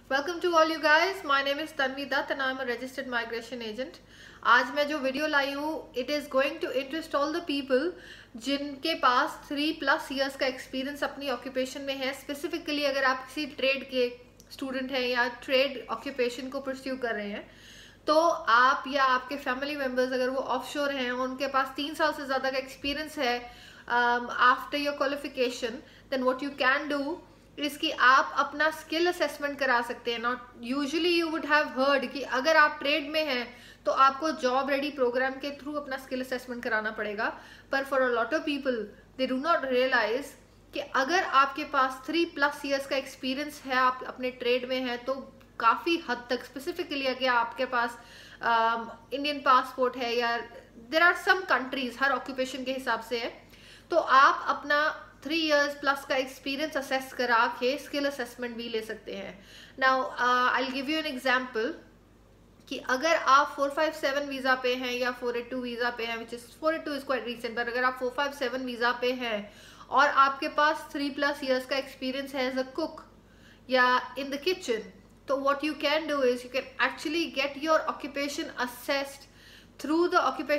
Welcome to all you guys. My name is Tanvi Dutt and I am a registered migration agent. आज मैं जो video लाई हूँ it is going to interest all the people जिनके पास 3+ years का experience अपनी occupation में है. स्पेसिफिकली अगर आप किसी ट्रेड के स्टूडेंट हैं या ट्रेड ऑक्यूपेशन को परस्यू कर रहे हैं, तो आप या आपके फैमिली मेम्बर्स अगर वो ऑफशोर हैं और उनके पास 3 साल से ज़्यादा का एक्सपीरियंस है after your qualification, then what you can do इसकी आप अपना स्किल असेसमेंट करा सकते हैं. Not usually you would have heard कि अगर आप ट्रेड में हैं तो आपको जॉब रेडी प्रोग्राम के थ्रू अपना स्किल असेसमेंट कराना पड़ेगा, पर for a lot of people they do not realise कि अगर आपके पास 3+ years का एक्सपीरियंस है, आप अपने ट्रेड में हैं, तो काफ़ी हद तक स्पेसिफिकली अगर आपके पास इंडियन पासपोर्ट है या देर आर सम कंट्रीज हर ऑक्यूपेशन के हिसाब से है, तो आप अपना 3 years+ का एक्सपीरियंस असेस करा के स्किल असेसमेंट भी ले सकते हैं. Now I will give you an example कि अगर आप 457 वीज़ा पे हैं या 482 वीज़ा पे हैं, which is 482 is quite recent, पर अगर आप 457 वीज़ा पे हैं और आपके पास 3+ years का एक्सपीरियंस है एज अ कुक या इन द किचन, तो what you can do is you can actually get your occupation assessed through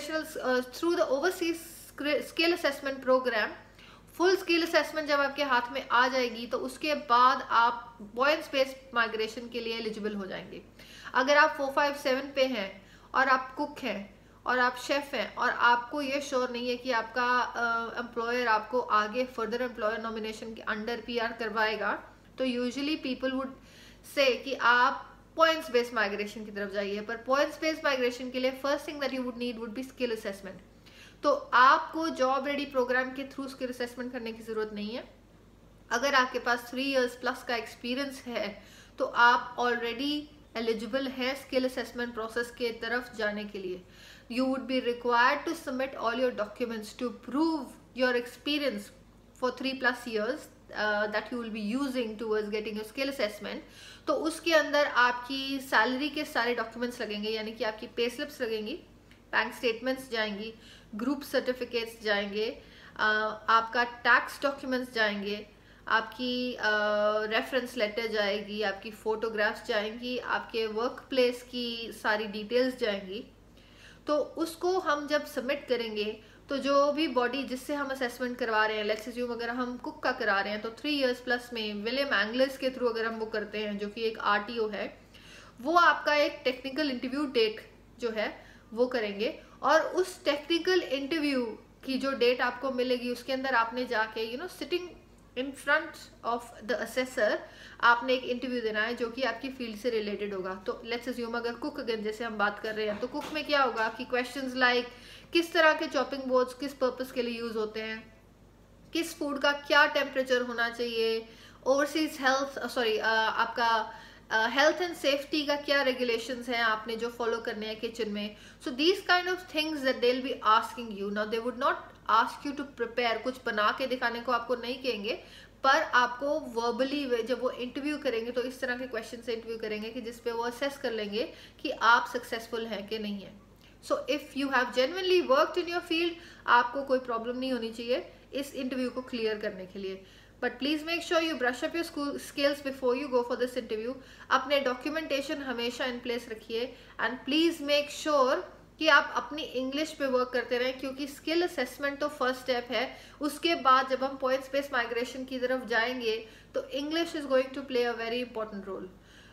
the overseas skill assessment program. Full skill assessment जब आपके हाथ में आ जाएगी तो उसके बाद आप बॉय स्पेस माइग्रेशन के लिए एलिजिबल हो जाएंगे. अगर आप 457 पे हैं और आप कुक हैं और आप शेफ हैं और आपको ये श्योर नहीं है कि आपका एम्प्लॉयर आपको आगे फर्दर एम्प्लॉयर नॉमिनेशन के अंडर PR करवाएगा, तो यूजुअली पीपल वुड से कि आप पॉइंट्स बेस्ड माइग्रेशन की तरफ जाइए. पर पॉइंट्स बेस्ड माइग्रेशन के लिए first thing that you would need would be skill assessment. तो आपको जॉब रेडी प्रोग्राम के थ्रू स्किल असेसमेंट करने की जरूरत नहीं है. अगर आपके पास 3 years+ का एक्सपीरियंस है तो आप ऑलरेडी एलिजिबल हैं स्किल असेसमेंट प्रोसेस के तरफ जाने के लिए. You would be required to submit all your documents to prove your experience for 3+ years that you will be using towards getting your skill assessment. तो उसके अंदर आपकी सैलरी के सारे डॉक्यूमेंट्स लगेंगे, यानी कि आपकी पे स्लिप्स लगेंगी, बैंक स्टेटमेंट्स जाएंगी, ग्रुप सर्टिफिकेट्स जाएंगे, आपका टैक्स डॉक्यूमेंट्स जाएंगे, आपकी रेफरेंस लेटर जाएगी, आपकी फ़ोटोग्राफ्स जाएंगी, आपके वर्क प्लेस की सारी डिटेल्स जाएंगी. तो उसको हम जब सबमिट करेंगे तो जो भी बॉडी जिससे हम असेसमेंट करवा रहे हैं, लेट्स अज्यूम अगर हम कुक का करा रहे हैं तो 3 years+ में विलियम एंगलर्स के थ्रू अगर हम वो करते हैं, जो कि एक RTO है, वो आपका एक टेक्निकल इंटरव्यू डेट जो है वो करेंगे. और उस टेक्निकल इंटरव्यू की जो डेट आपको मिलेगी उसके अंदर आपने जाके sitting in front of the assessor आपने एक इंटरव्यू देना है जो कि आपकी फील्ड से रिलेटेड होगा. तो लेट्स अज्यूम अगर कुक अगेन जैसे हम बात कर रहे हैं, तो कुक में क्या होगा कि क्वेश्चंस लाइक किस तरह के चॉपिंग बोर्ड्स किस पर्पस के लिए यूज होते हैं, किस फूड का क्या टेम्परेचर होना चाहिए, ओवरसीज आपका हेल्थ एंड सेफ्टी का क्या रेगुलेशंस हैं आपने जो फॉलो करने हैं किचन में. So these kind of things that they will be asking you. Now they would not ask you to prepare, कुछ बना के दिखाने को आपको नहीं कहेंगे, पर आपको वर्बली जब वो इंटरव्यू करेंगे तो इस तरह के क्वेश्चन से इंटरव्यू करेंगे कि जिसपे वो असेस कर लेंगे कि आप सक्सेसफुल हैं कि नहीं है. So if you have genuinely worked in your field, आपको कोई प्रॉब्लम नहीं होनी चाहिए इस इंटरव्यू को क्लियर करने के लिए. But please make sure you brush up your skills before you go for this interview. अपने डॉक्यूमेंटेशन हमेशा इन प्लेस रखिए एंड प्लीज़ मेक श्योर कि आप अपनी इंग्लिश पे वर्क करते रहें, क्योंकि स्किल असेसमेंट तो फर्स्ट स्टेप है. उसके बाद जब हम पॉइंट्स बेस्ड माइग्रेशन की तरफ जाएंगे तो English is going to play a very important role.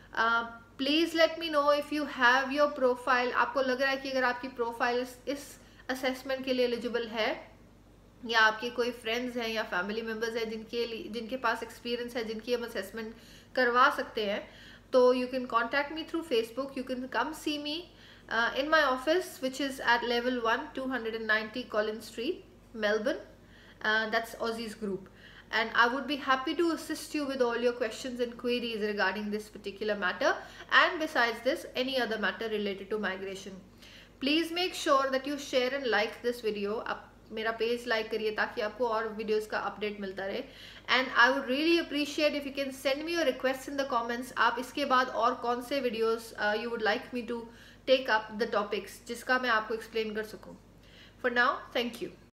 Please let me know if you have your profile. आपको लग रहा है कि अगर आपकी प्रोफाइल इस असेसमेंट के लिए एलिजिबल है, या आपके कोई फ्रेंड्स हैं या फैमिली मेम्बर्स हैं जिनके पास एक्सपीरियंस है, जिनकी हम असेसमेंट करवा सकते हैं, तो you can contact me through Facebook. You can come see me in my office, which is at level 1, 290 Collins Street, Melbourne. That's Aussie's group, and I would be happy to assist you with all your questions and queries regarding this particular matter, and besides this any other matter related to migration. Please make sure that you share and like this video. आप मेरा page like करिए ताकि आपको और videos का update मिलता रहे. And I would really appreciate if you can send me your request in the comments. आप इसके बाद और कौन से videos you would like me to take up the topics जिसका मैं आपको एक्सप्लेन कर सकूं. For now, thank you.